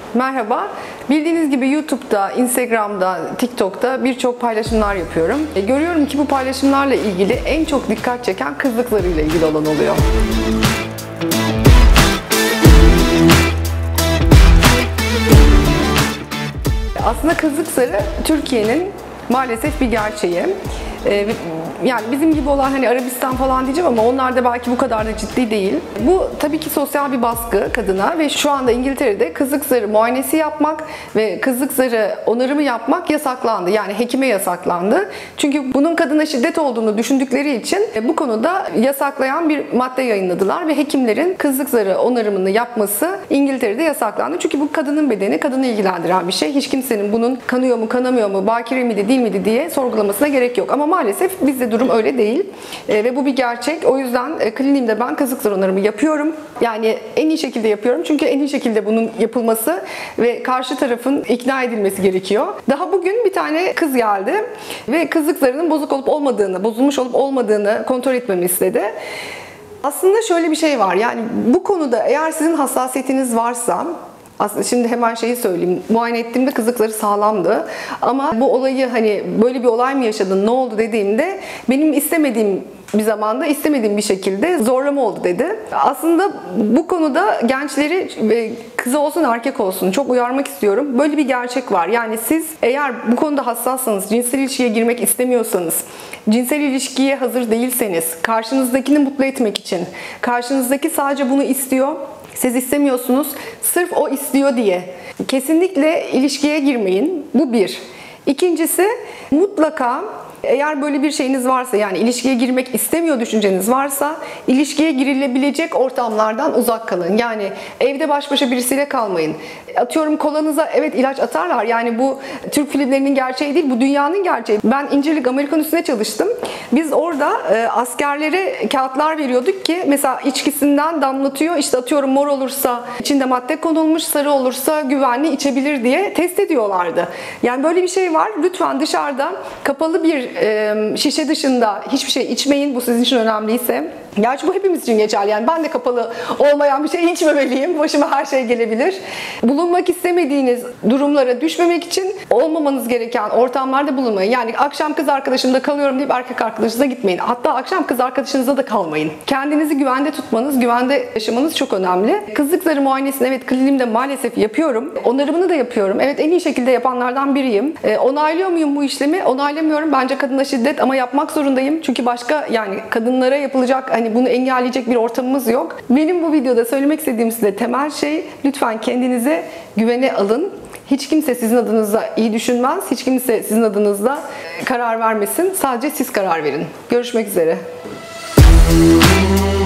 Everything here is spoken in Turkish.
Merhaba. Bildiğiniz gibi YouTube'da, Instagram'da, TikTok'ta birçok paylaşımlar yapıyorum. Görüyorum ki bu paylaşımlarla ilgili en çok dikkat çeken kızlıklarıyla ilgili olan oluyor. Aslında kızlık zarı Türkiye'nin maalesef bir gerçeği. Yani bizim gibi olan hani Arabistan falan diyeceğim ama onlar da belki bu kadar da ciddi değil. Bu tabii ki sosyal bir baskı kadına ve şu anda İngiltere'de kızlık zarı muayenesi yapmak ve kızlık zarı onarımı yapmak yasaklandı. Yani hekime yasaklandı. Çünkü bunun kadına şiddet olduğunu düşündükleri için bu konuda yasaklayan bir madde yayınladılar ve hekimlerin kızlık zarı onarımını yapması İngiltere'de yasaklandı. Çünkü bu kadının bedeni, kadını ilgilendiren bir şey. Hiç kimsenin bunun kanıyor mu, kanamıyor mu, bakire miydi, değil miydi diye sorgulamasına gerek yok. Ama maalesef bizde durum öyle değil ve bu bir gerçek. O yüzden kliniğimde ben kızlık zarı onarımı yapıyorum. Yani en iyi şekilde yapıyorum çünkü en iyi şekilde bunun yapılması ve karşı tarafın ikna edilmesi gerekiyor. Daha bugün bir tane kız geldi ve kızlık zarının bozuk olup olmadığını, bozulmuş olup olmadığını kontrol etmemi istedi. Aslında şöyle bir şey var, yani bu konuda eğer sizin hassasiyetiniz varsa, aslında şimdi hemen şeyi söyleyeyim. Muayene ettiğimde kızlıkları sağlamdı. Ama bu olayı hani böyle bir olay mı yaşadın, ne oldu dediğimde benim istemediğim bir zamanda istemediğim bir şekilde zorlama oldu dedi. Aslında bu konuda gençleri, kız olsun erkek olsun, çok uyarmak istiyorum. Böyle bir gerçek var. Yani siz eğer bu konuda hassassanız, cinsel ilişkiye girmek istemiyorsanız, cinsel ilişkiye hazır değilseniz, karşınızdakini mutlu etmek için, karşınızdaki sadece bunu istiyor, siz istemiyorsunuz, sırf o istiyor diye kesinlikle ilişkiye girmeyin. Bu bir. İkincisi, mutlaka eğer böyle bir şeyiniz varsa, yani ilişkiye girmek istemiyor düşünceniz varsa, ilişkiye girilebilecek ortamlardan uzak kalın. Yani evde baş başa birisiyle kalmayın. Atıyorum kolanıza evet ilaç atarlar. Yani bu Türk filmlerinin gerçeği değil, bu dünyanın gerçeği. Ben İncirlik Amerikan Üssü'ne çalıştım. Biz orada askerlere kağıtlar veriyorduk ki mesela içkisinden damlatıyor. İşte atıyorum mor olursa içinde madde konulmuş, sarı olursa güvenli içebilir diye test ediyorlardı. Yani böyle bir şey var. Lütfen dışarıda kapalı bir şişe dışında hiçbir şey içmeyin. Bu sizin için önemliyse. Gerçi bu hepimiz için geçerli. Yani ben de kapalı olmayan bir şey içmemeliyim. Başıma her şey gelebilir. Bulunmak istemediğiniz durumlara düşmemek için olmamanız gereken ortamlarda bulunmayın. Yani akşam kız arkadaşımda kalıyorum deyip erkek arkadaşınıza gitmeyin. Hatta akşam kız arkadaşınıza da kalmayın. Kendinizi güvende tutmanız, güvende yaşamanız çok önemli. Kızlık zarı muayenesini evet kliniğimde maalesef yapıyorum. Onarımını da yapıyorum. Evet, en iyi şekilde yapanlardan biriyim. Onaylıyor muyum bu işlemi? Onaylamıyorum. Bence kadına şiddet ama yapmak zorundayım. Çünkü başka, yani kadınlara yapılacak, hani bunu engelleyecek bir ortamımız yok. Benim bu videoda söylemek istediğim size temel şey, lütfen kendinize güvene alın. Hiç kimse sizin adınıza iyi düşünmez. Hiç kimse sizin adınıza karar vermesin. Sadece siz karar verin. Görüşmek üzere.